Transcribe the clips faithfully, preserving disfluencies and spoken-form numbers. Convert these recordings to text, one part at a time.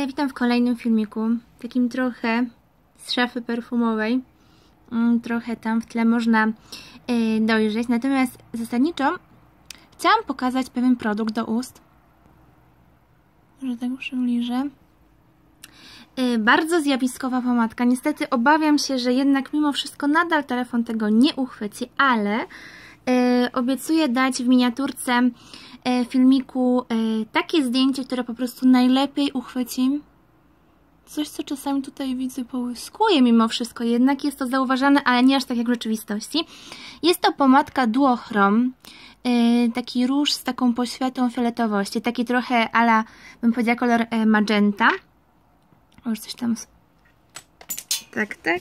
witam w kolejnym filmiku, takim trochę z szafy perfumowej. Trochę tam w tle można yy, dojrzeć, natomiast zasadniczo chciałam pokazać pewien produkt do ust. Może tak przybliżę. Yy, bardzo zjawiskowa pomadka. Niestety obawiam się, że jednak mimo wszystko nadal telefon tego nie uchwyci, ale yy, obiecuję dać w miniaturce yy, filmiku yy, takie zdjęcie, które po prostu najlepiej uchwyci. Coś, co czasami tutaj widzę, połyskuje mimo wszystko, jednak jest to zauważane, ale nie aż tak jak w rzeczywistości. Jest to pomadka Duochrom, yy, taki róż z taką poświatą fioletowości, taki trochę ala, bym powiedziała, kolor yy, magenta. Już coś tam... Tak, tak.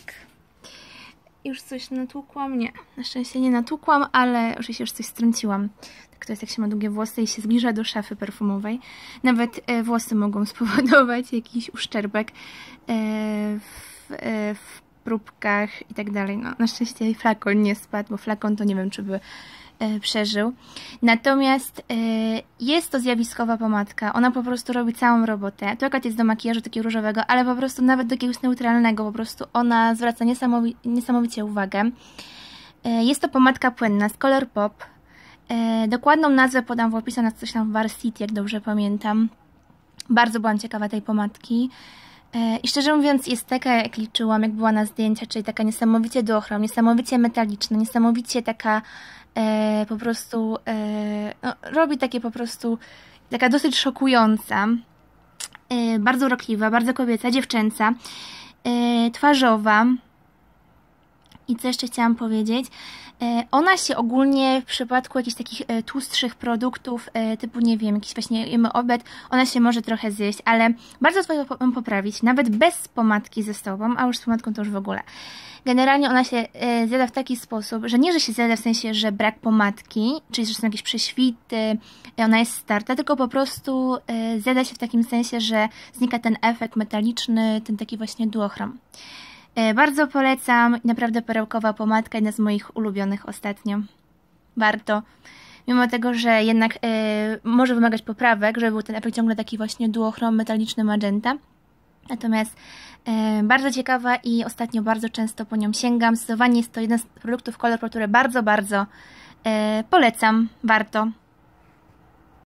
Już coś natłukłam? Nie, na szczęście nie natłukłam, ale oczywiście już coś strąciłam. Tak to jest, jak się ma długie włosy i się zbliża do szafy perfumowej. Nawet e, włosy mogą spowodować jakiś uszczerbek e, w, e, w próbkach i tak dalej. No, na szczęście flakon nie spadł, bo flakon to nie wiem, czy by e, przeżył. Natomiast e, jest to zjawiskowa pomadka. Ona po prostu robi całą robotę. To akurat jest do makijażu takiego różowego, ale po prostu nawet do jakiegoś neutralnego. Po prostu ona zwraca niesamowi niesamowicie uwagę. E, jest to pomadka płynna z Color Pop. E, dokładną nazwę podam w opisie, na coś tam w Varsity, jak dobrze pamiętam. Bardzo byłam ciekawa tej pomadki. E, I szczerze mówiąc jest taka, jak liczyłam, jak była na zdjęciach, czyli taka niesamowicie duochrom, niesamowicie metaliczna, niesamowicie taka e, po prostu, e, no, robi takie po prostu, taka dosyć szokująca, e, bardzo urokliwa, bardzo kobieca, dziewczęca, e, twarzowa. I co jeszcze chciałam powiedzieć? Ona się ogólnie w przypadku jakichś takich tłustszych produktów, typu nie wiem, jakiś właśnie jemy obiad, ona się może trochę zjeść, ale bardzo łatwo ją poprawić, nawet bez pomadki ze sobą, a już z pomadką to już w ogóle. Generalnie ona się zjada w taki sposób, że nie, że się zjada w sensie, że brak pomadki, czyli że są jakieś prześwity, ona jest starta, tylko po prostu zjada się w takim sensie, że znika ten efekt metaliczny, ten taki właśnie duochrom. Bardzo polecam, naprawdę perełkowa pomadka, jedna z moich ulubionych ostatnio. Warto. Mimo tego, że jednak e, może wymagać poprawek, żeby był ten efekt ciągle taki właśnie duochrom, metaliczny magenta. Natomiast e, bardzo ciekawa i ostatnio bardzo często po nią sięgam. Zdecydowanie jest to jeden z produktów Color Pop, które bardzo, bardzo e, polecam. Warto.